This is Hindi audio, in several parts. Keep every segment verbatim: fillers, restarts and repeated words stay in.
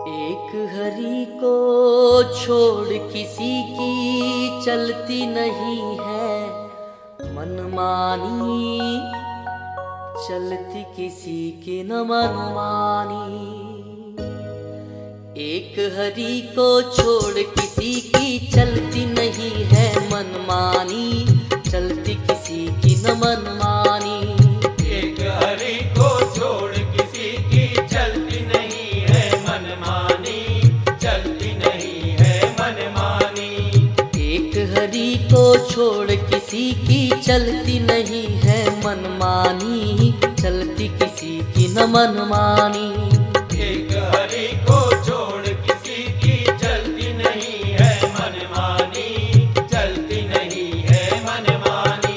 एक हरि को छोड़ किसी की चलती नहीं है मनमानी, चलती किसी की न मनमानी। एक हरि को छोड़ किसी की चलती नहीं है मनमानी, चलती किसी की न मनमानी। एक हरि को छोड़ किसी की चलती नहीं है मनमानी, चलती नहीं है मनमानी। एक हरि को छोड़ किसी की चलती नहीं है मनमानी, चलती किसी की न मनमानी। एक हरि को छोड़ किसी की चलती नहीं है मनमानी, चलती नहीं है मनमानी।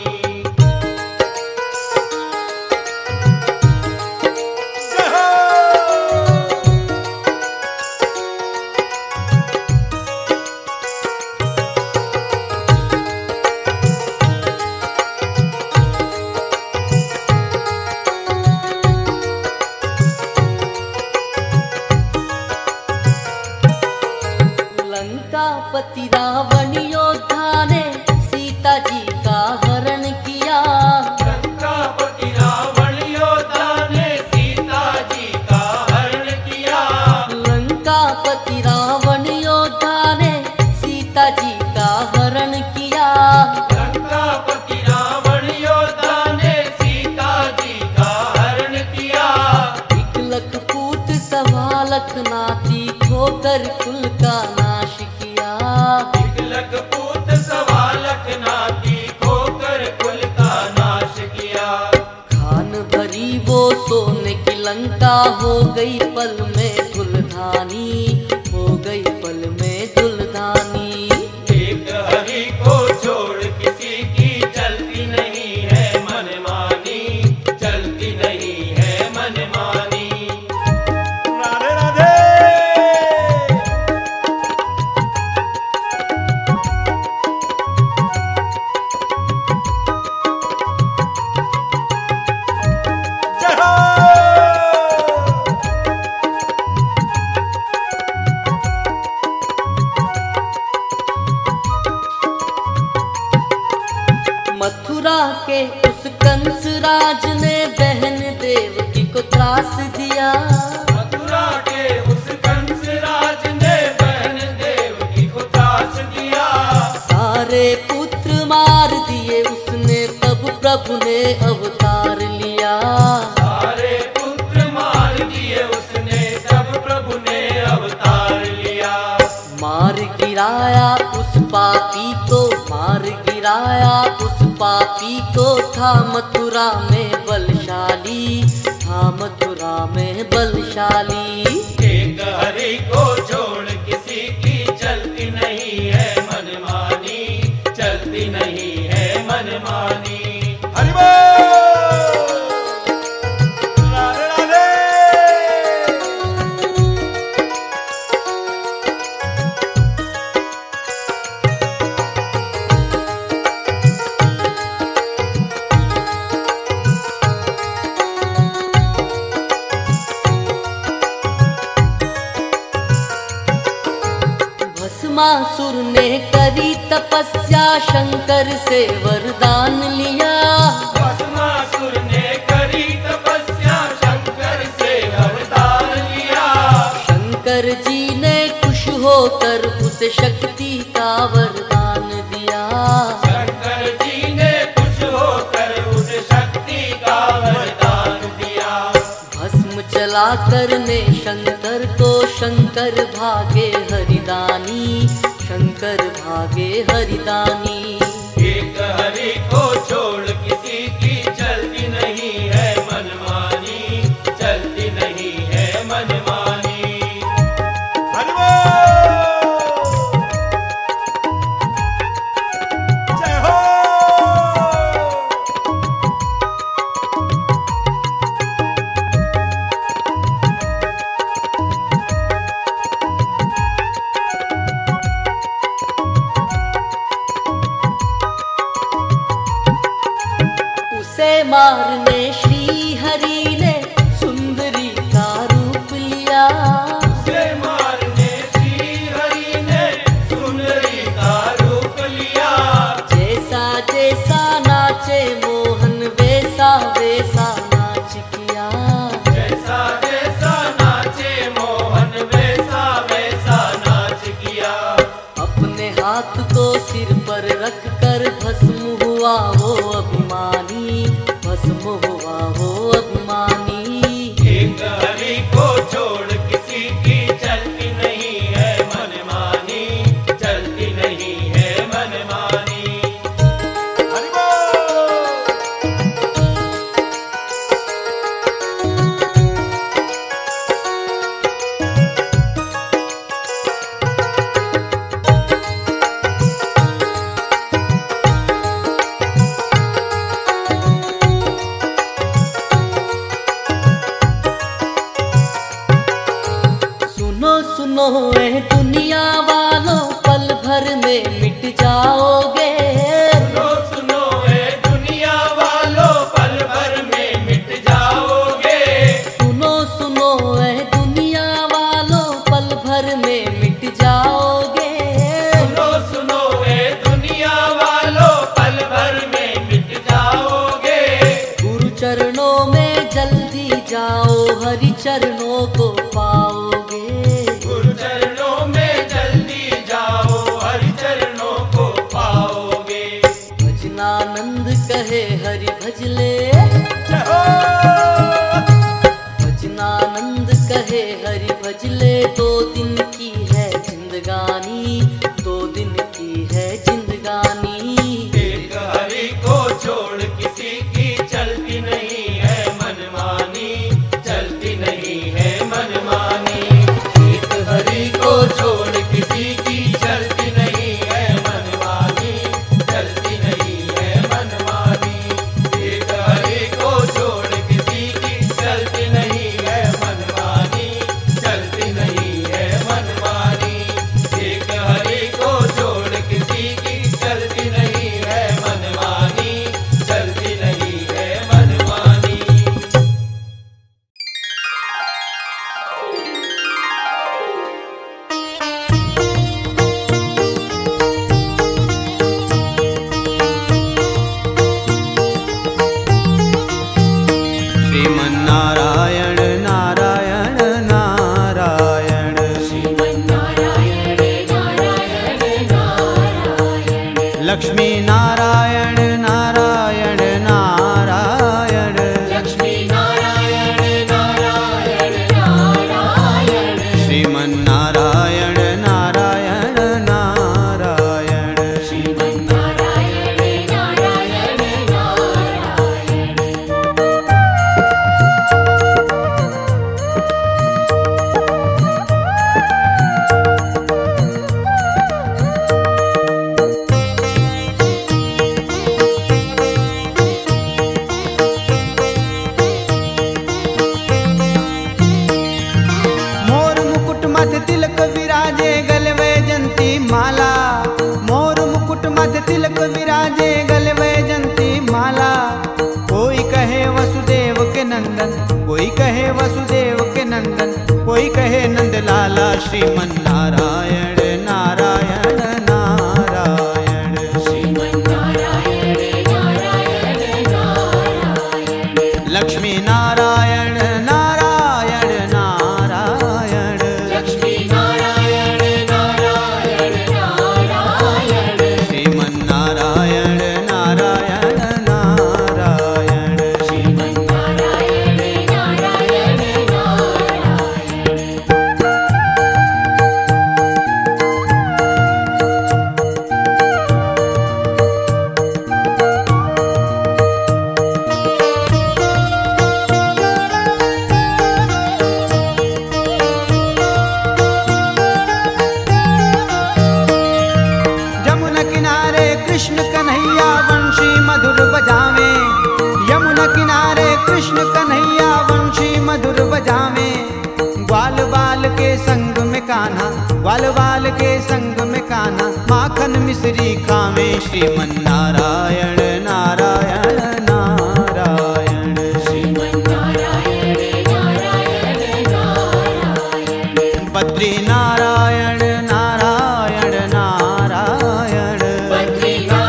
पति रावण योद्धा ने सीता जी का हरण किया। लंकापति रावण योद्धा ने सीता जी का हरण किया। लंकापति रावण योद्धा ने सीता जी का हरण किया। लंकापति रावण योद्धा ने सीता जी का हरण किया। एक लख पूत सवा लख नाती खोकर कुल का नाश किया। एक लख पूत सवा लख नाती खोकर कुल का नाश किया। खान भरी वो सोने की लंका हो गई पल में धुलधानी, हो गई पल में धुलधानी। एक हरि को छोड़ किसी की चलती नहीं है मनमानी, चलती नहीं है मनमानी। राधे राधे। मथुरा के उस कंस राज ने बहन देवकी को त्रास दिया। मथुरा के उस कंस राज ने बहन देवकी को त्रास दिया। सारे पुत्र मार दिए उसने, तब प्रभु ने अवतार लिया। सारे पुत्र मार दिए उसने, तब प्रभु ने अवतार लिया। मार गिराया उस पापी को, मार गिराया उस पापी को, था मथुरा में बलशाली, था मथुरा में बलशाली। एक हरि को छोड़ किसी की चलती नहीं है मनमानी, चलती नहीं है मनमानी। हरि बोल। राधे राधे। भस्मासुर ने करी तपस्या, शंकर से वरदान लिया। भस्मासुर ने करी तपस्या, शंकर से वरदान लिया। शंकर जी ने खुश होकर उसे शक्ति का वरदान दिया। शंकर जी ने खुश होकर उसे शक्ति का वरदान दिया। भस्म चलाकर ने शंकर को, शंकर भागे हरिदानी, शंकर भागे हरिदानी। एक हरि को छोड़ किसी की चलती नहीं है मनमानी, चलती नहीं है मनमानी। हरि बोल। जय हो। किया। जैसा जैसा नाचे मोहन वैसा वैसा नाच किया। अपने हाथ को सिर पर रख कर भस्म हुआ वो अभिमानी, भस्म हुआ वो अभिमानी। एक हरि को छोड़ किसी की चलती नहीं है मनमानी, चलती नहीं है मनमानी। हरि बोल। सुनो सुनो ए दुनिया वालों, पल भर में मिट जाओगे। सुनो सुनो ए दुनिया वालों, पल भर में मिट जाओगे। सुनो सुनो ए दुनिया वालों, पल भर में मिट जाओगे। सुनो सुनो ए दुनिया वालों, पल भर में मिट जाओगे। गुरु चरणों में जल्दी जाओ, हरि चरणों को पाओगे। गुरु चरणों में जल्दी जाओ, हरि चरणों को पाओगे। भजनानंद कहे हरि भजले, जय हो। भजनानंद कहे हरि भजले। दो दिन की है जिंदगानी, दो दिन की है जिंदगानी। एक हरि को छोड़ किसी की चलती नहीं है मनमानी, चलती नहीं है मनमानी। एक हरि को छोड़ किसी की चलती नहीं है मनमानी, चलती नहीं है मनमानी। एक हरि को छोड़ किसी की चलती नहीं है मनमानी, चलती नहीं है मनमानी। एक हरि को छोड़ किसी की चलती नहीं है मनमानी, चलती नहीं है मनमानी। श्रीमन्नारायण नारायण नारायण, लक्ष्मी नारायण नारायण नारायण, श्रीमन्नारायण नारायण नारायण, मोर मुकुट मध्य तिलक विराजे गले वैजंती माला। मोर मुकुट मध्य तिलक विराजे गले वैजंती माला। कोई कहे वसुदेव के नंदन, कोई कहे वसुदेव के नंदन, कोई कहे नंदलाला। श्रीमन्नारायण नारायण नारायण, लक्ष्मी नारायण नारायण नारायण, श्रीमन्नारायण नारायण नारायण, यमुना किनारे कृष्ण कन्हैया वंशी मधुर बजावे। यमुना किनारे कृष्ण कन्हैया वंशी मधुर बजावे। ग्वाल बाल के संग में कान्हा, ग्वाल बाल के संग में कान्हा, माखन मिश्री खावे। श्रीमन्नारायण नारायण नारायण, बद्री नारायण नारायण नारायण,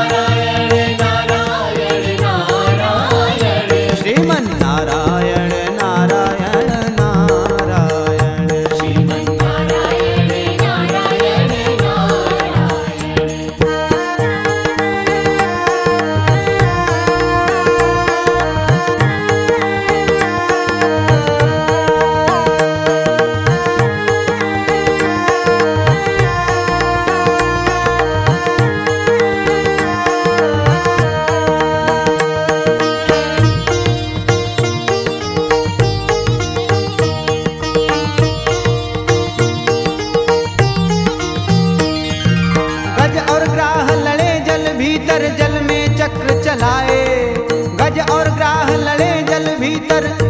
श्रीमन्नारायण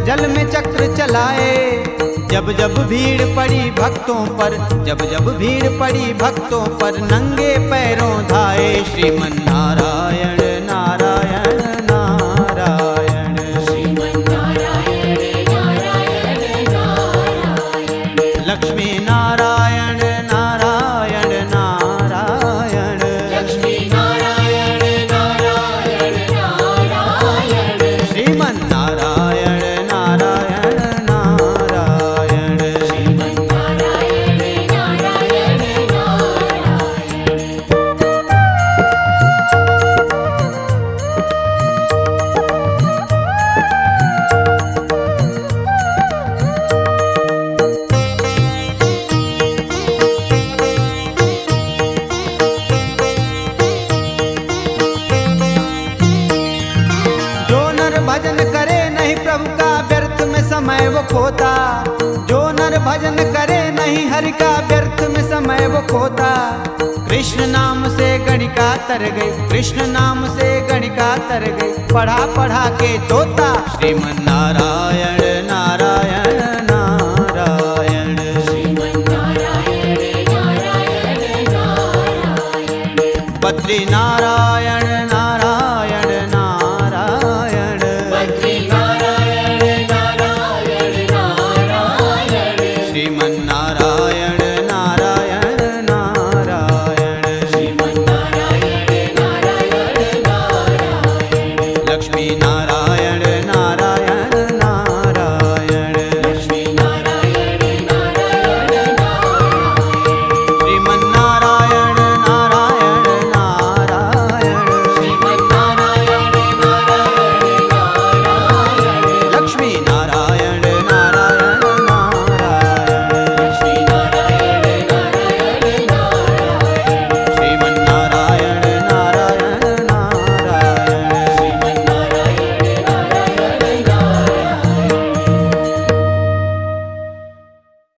जल में चक्र चलाए। जब जब भीड़ पड़ी भक्तों पर, जब जब भीड़ पड़ी भक्तों पर, नंगे पैरों धाए। श्रीमन नारायण नारायण नारायण, श्रीमन नारायण नारायण नारायण, लक्ष्मी नारायण नारायण नारायण, लक्ष्मी नारायण नारायण नारायण, श्रीमन नारायण नारायण नारायण, श्रीमन नारायण नारायण नारायण। जो नर भजन करे नहीं प्रभु का, व्यर्थ में समय वो खोता। जो नर भजन करे नहीं हरि का, व्यर्थ में समय वो खोता। कृष्ण नाम से गणिका तर गई, कृष्ण नाम से गणिका तर गई, पढ़ा पढ़ा के तोता। श्रीमन नारायण नारायण